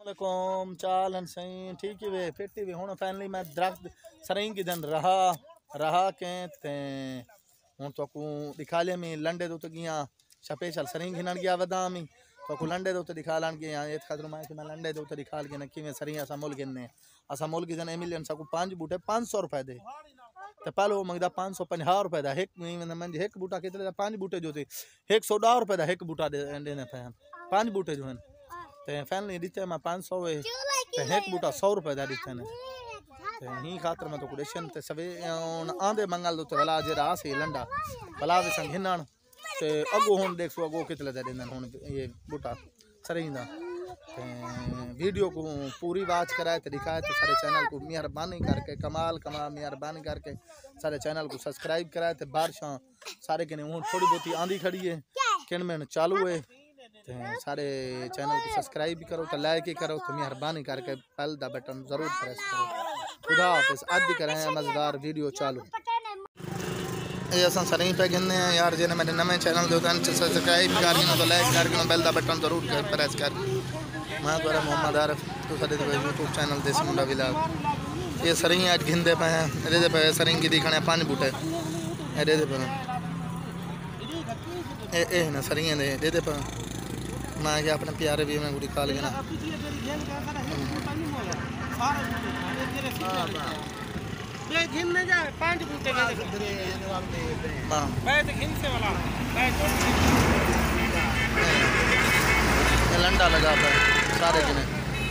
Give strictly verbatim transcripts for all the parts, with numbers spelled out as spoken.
वालेकुम चालन सही ठीक ही वे फिटी वे हुन फाइनली मैं दरख्त सरिंग की दिन रहा रहा के ते हुन तो को दिखा ले मी लंडे तो गिया स्पेशल सरिंग हिनन गया वदा मी तो को लंडे तो दिखा लान गया ये खतरो मैं कि मैं लंडे तो दिखा के न कि में सरिया सा मोल गिनने असा मोल की जन मिलियन सा को पांच बूटे पाँच सौ रुपए दे ते पहले वो मंगदा पाँच सौ पचास रुपए दा एक मन एक बूटा कितने दा पांच बूटे जो थे एक सौ दस रुपए दा एक बूटा दे देने पे पांच बूटे जो हैं ते फाइनली दिते मैं पाँच सौ है ते एक बूटा सौ रुपए दा दिते ने ते ही खातर मैं तो कुडेशन ते सवे आंदे मंगल तो वाला जे रास है लंडा वाला वे संग हिनन ते अगो हुन देख सो अगो कितले दा देन हुन ये बूटा सरिंदा ते वीडियो को पूरी वाच कराए ते दिखाए तो सारे चैनल को मेहरबानी करके कमाल कमाल मेहरबानी करके सारे चैनल को सब्सक्राइब कराए ते बारिशां सारे के हुन थोड़ी बहुती आंधी खड़ी है किन में चालू है ते सारे चैनल को सब्सक्राइब भी करो तो लाइक ही करो तो मेहरबानी करके बेल दा बटन जरूर प्रेस करो। खुदा हाफिज़। आज भी करें मज़ेदार वीडियो चालू ये अस सरिंग पे गिनने हैं यार जिन्हें मेरे नवे चैनल दे सब्सक्राइब कर तो लाइक कर बेल दा बटन जरूर प्रेस कर। मैं तो मोहम्मद आरिफ तो सारे यूट्यूब चैनल देसी मुंडा विलाग ये सरिंग अज गिनते पे हैं एदे पे सरिंग की दिखने पांच बूटे एदे पे ए ए ना सरिंग दे दे दे पे मैं क्या अपने प्यारे भी मैं गुड़ी खा लेना ये घिनने जा पांच बूटे के हां मैं तो घिन से वाला मैं ये लंडा लगा पे सारे जने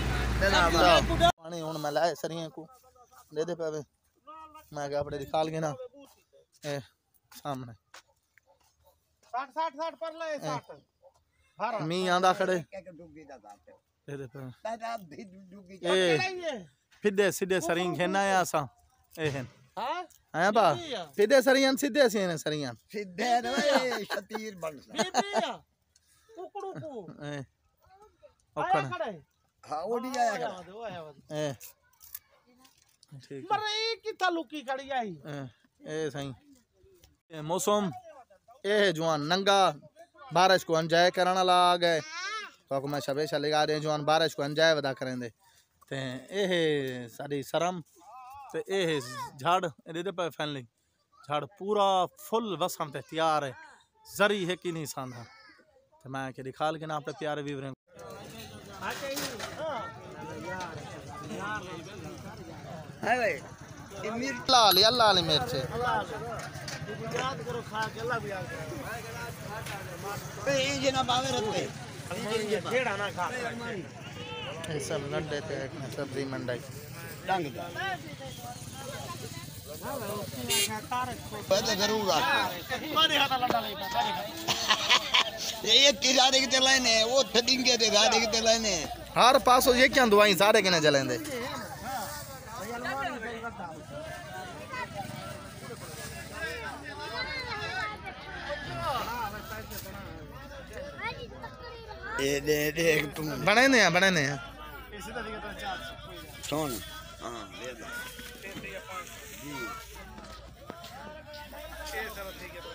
पानी हुन मैं लाए सरियां को दे दे पे मैं क्या अपने दिखा लेना ए सामने साठ साठ साठ पर ले साठ मी आंदा खड़े दे दे पे ए फिदे सीधे सरिंग खेना है असा ए हैं हां हां बा फिदे सरियां सीधे से ने सरियां सीधे रे शतीर बन बीबिया कुकड़ू को ए ओखड़ खड़े हां ओडी आया वो आया ए ठीक पर ए की तालुकी खड़ी आई ए ए सही ए मौसम ए जवान नंगा बारिश को एंजॉय करना ला गए तो मैं शबेशा लगा दे जवान बारिश को एंजॉय वदा करेंदे ते ए सारी शरम ते ए झाड़ दे पे फैनली झाड़ पूरा फुल वसम ते तैयार है जरी है कि नहीं सांधा ते मैं के दिखा के ना अपने प्यारे व्यूअर है भाई ये मिर्च लाल अल्लाह वाली मिर्च याद करो खा के अल्लाह भी ए ये ना बावे रहते ये खेड़ा ना खा ये सब लड्डे ते सब्जी मंडाई डंग दा पहले जरूर आ मारे हाथ लड्डा ले मारे ये किरारे के लाइने वो थडिंगे दे गाड़ी के लाइने हर पासो ये क्या दुआई सारे के न जलेंदे ये दे दे तुम बने ने बने ने इसी तरह का चार सुन हां ले दे जी छह चलो ठीक है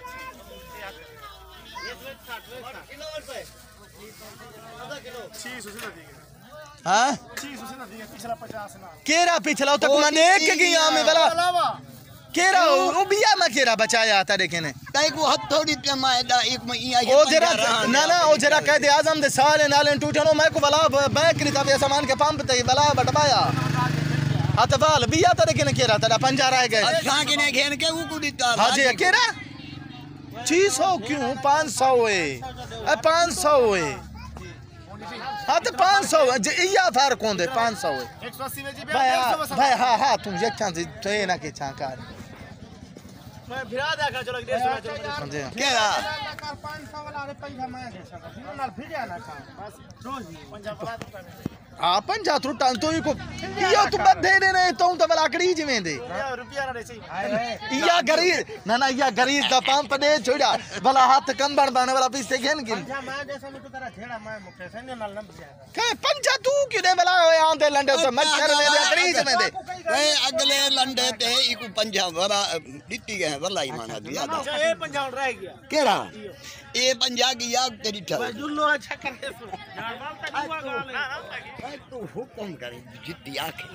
एक साठ किलो रुपए आधा किलो छह सौ से ठीक है हां छह सौ से ठीक है पिछला पचास ना केरा पिछला तक मैं देख के गया में वाला केरा ओ बिया में केरा बचाया था देखे ने ताई को हथ थोड़ी पे मायदा एक में इया ओ जरा ना ना ओ जरा कह दे आजम दे साले नाले टूटनो मैं को वाला बैंक नी तब सामान के पंप ते वाला बटवाया अतवाल बिया त देखे ने केरा तेरा पंजा रह गए अच्छा के ने घेन के ऊ कुड़ी ता हां जी केरा छह सौ क्यों पाँच सौ है ए पाँच सौ है हां तो पाँच सौ इया फर्क होंदे पाँच सौ है एक सौ अस्सी में जी भाई भाई हां हां तुम ये क्या थे ना के छाकार मैं भिरा देखा चलो डेढ़ सौ चलो समझे केरा पाँच सौ वाला अरे पंजा मैं दे सकता हूं ना भिजा ना खा बस रोज पंजा वाला आ पंजा त्रुटा तो को यो तू बधे ने ने तो तो लाकड़ी जिवें दे रुपया ना सही इया गरीब ना ना इया गरीब दा पंप दे छोड़ा भला हाथ कंबड़ बाने वाला पीछे घेन गिन पंजा मैं जैसा मैं तो तेरा झेड़ा मैं मुखे से ने नाल नंबर जाएगा के पंजा तू क्यों दे वाला आंदे लंडे तो मच्छर में लाकड़ी जिवें दे ए अगले लंडे ते इको पंजा वरा दिती गए वलाई माना दिया था अच्छा ये पंजाब रह गया केड़ा ए पंजा की याद तेरी ठा जुल्लो अच्छा करे सो यार बाल तक हुआ गाल ए तू हुक्म करे जिद्दी आके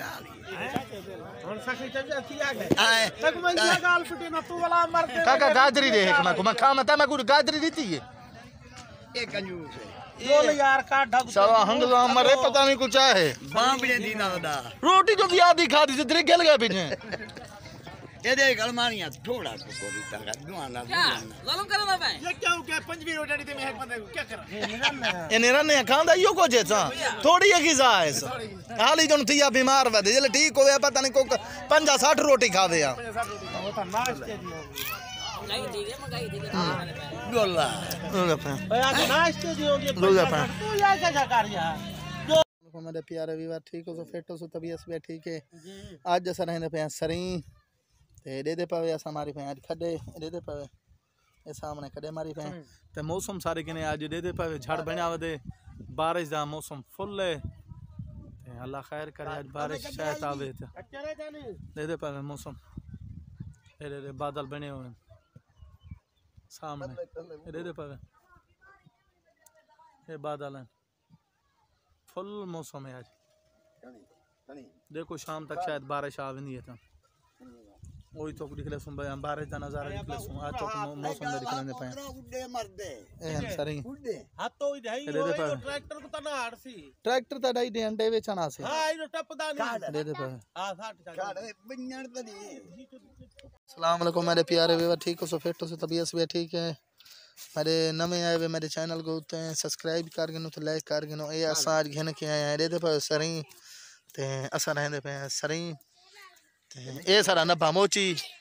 और सखी चल अच्छी आ गए आए तक मैं ये गाल फटे ना तू वाला मर दे काका गाजरी दे एक मैं खा मत मैं कुछ गाजरी देती है ए कंजूस जोल यार का ढग सवा हंगला मरे पता नहीं कुछ है बांबड़े दी ना दा रोटी जो भी आधी खाती से तेरे गल गए पीछे ए दे गलमानिया थोड़ा को कोरी ता दुआना लालू करा ना भाई ये क्या हो गया पंजवी रोटी दे मैं एक बंदे को क्या करा ए नेरा ने खांदा यो को जे सा थोड़ी है खिजा है हाली जन थिया बीमार वे जले ठीक होवे पता नहीं को पचास साठ रोटी खावे या वो तो नाश्ते दी मंगाई दी के मंगाई दी के गोला भाई आज नाश्ते दी होगी दो जा तू यार क्या कर यार को मेरे प्यारे वीवर ठीक हो तो फिट हो तो तबीयत भी ठीक है आज जैसा रहने पे सरी ते दे दे पावे अस हमारी पे आज खडे दे दे पावे ए सामने खडे मारी पे ते मौसम सारे किने आज दे दे पावे झड़ बना वदे बारिश दा मौसम फुल है ते अल्लाह खैर करे आज बारिश शायद आवे ते चले जानी दे दे पावे मौसम ए दे बादल बने हुए सामने दे दे पावे ये बादल है फुल मौसम है आज देखो शाम तक शायद बारिश आ नहीं है तो वही तो दिखले सुन भाई बारिश का नजारा दिखले सुन आज तो मौसम दे दिखने पे उड़े मरदे ए सरी उड़े हां तो इधर ही वो ट्रैक्टर को तना हारसी ट्रैक्टर ता डाई दे अंडे बेचना से हां ये टपदा नहीं दे दे पे हां साठ काड़े बन्नण तदी अस्सलाम वालेकुम मेरे प्यारे व्यूअर ठीक हो सो फिट हो सो तबीयत भी ठीक है मेरे नवे आए हुए मेरे चैनल को होते हैं सब्सक्राइब कर गिनो तो लाइक कर गिनो ये अस आज घिन के आए हैं दे पे सरी ते अस रहंदे पे सरी ते ए सारा नब्बा मोची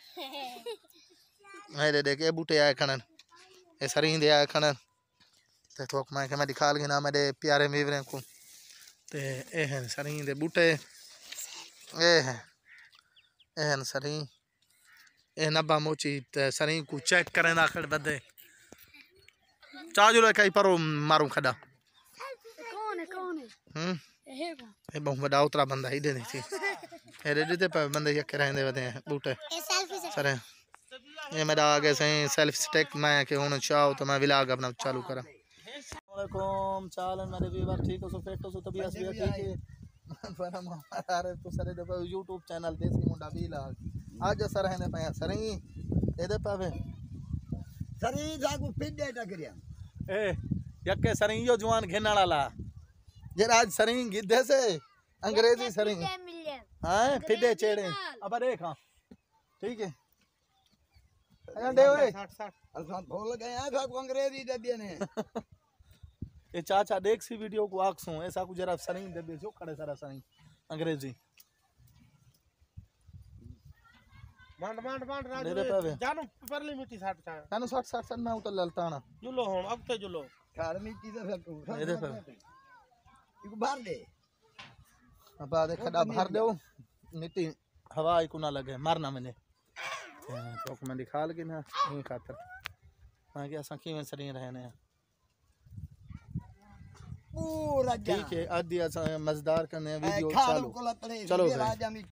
मेरे देख ए बूटे आए खनन ए सरी दे आए खनन ते तो मैं के मैं दिखा गिना मेरे प्यारे व्यूअर को ते ए हैं सरी दे बूटे ए है ए हैं सरी ए नब्बा मोची ते सरी को चेक करें आखिर बदे चार्ज लो कई पर मारूं खड़ा कौन है कौन है हम्म ये कौन ये बहुत बड़ा उतरा बंदा ही दे नहीं थी ये दे दे पर बंदे यक रहंदे वदे बूटे ये सेल्फी से सर ये मेरा आगे से सेल्फ स्टिक मैं के हुन चाहो तो मैं व्लॉग अपना चालू करा वालेकुम चालन मेरे व्यूअर ठीक हो सो फिट हो सो तबीयत भी ठीक है पर हम अरे तो सरे दे यूट्यूब चैनल देसी मुंडा व्लॉग आज सर रहने पे सर ये दे पावे सरी जागू पिड्डे टकरिया ए यके सरिंग यो जवान घेना वाला जरा आज सरिंग गिद्धे से अंग्रेजी सरिंग हां फिडे चेड़े अब देखा ठीक है अरे दे ओए साठ साठ असा भूल गए हैं था अंग्रेजी दे दिए ने ये चाचा देख सी वीडियो को आखसू ऐसा को जरा सरिंग दे दे जो खड़े सारा सरिंग अंग्रेजी मांड मांड मांड दे दे पावे जानो परली मिट्टी साठ का कानो साठ साठ साठ मैं उतर ललताना जुलो होम अब ते जुलो कार मिट्टी से सब तू ये दे पावे इको बाहर दे अब आ दे खड़ा भर दो मिट्टी हवा को ना लगे मारना मैंने तो मैं दिखा लगे ना ये खातर मैं क्या सखी में सरिंग रहने पूरा ठीक है आज दिया मजेदार करने वीडियो चालू चालू चलो भाई।